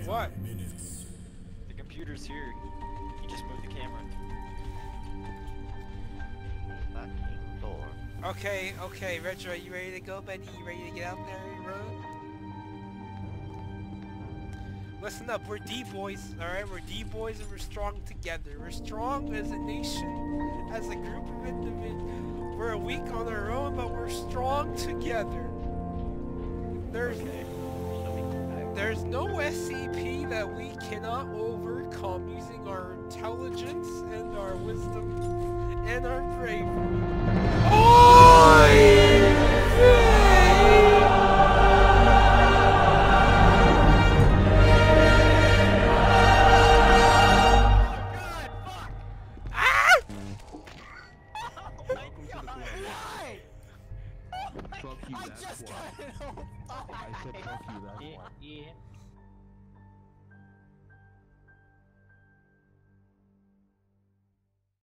What? The computer's here. You just moved the camera. Fucking door. Okay, okay, Retro, you ready to go, buddy? You ready to get out there and run? Listen up, we're D-boys, alright? We're D-boys and we're strong together. We're strong as a nation, as a group of individuals. We're weak on our own, but we're strong together. There's no SCP that we cannot overcome using our intelligence and our wisdom and our bravery. Oh!